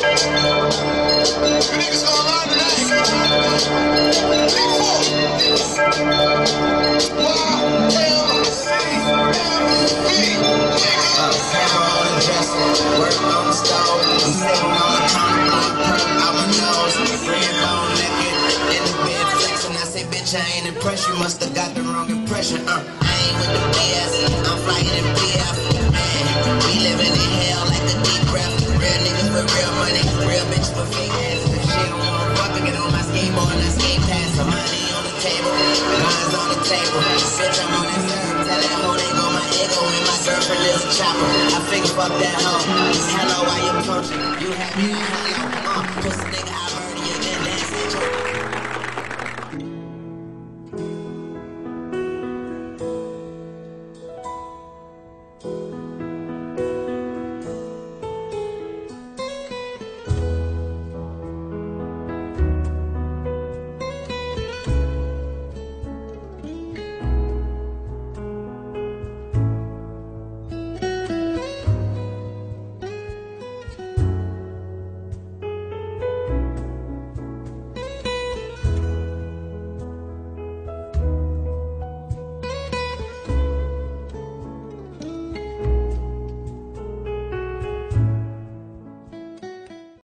You niggas gonna learn today. Big four. Hammer on the dresser, work on the stove. I'm sitting on the counter, blowing perk out my nose. Red bone naked, in the bed flexing. I say, bitch, I ain't impressed. You must have got the wrong impression. I ain't with the BS, I'm flying in PF. Man, we living in hell like a deep breath. Real niggas with real money, real bitches with fake ass. If she don't wanna fuck, I get on my skateboard and I skate past. Some money on the table, mine's on the table. Bitch, I'm on that serve, tell that hoe they go my ego and my girlfriend is a chopper. I figure fuck that hoe. Hello, why you approaching? You happy? Hello, pussy nigga, I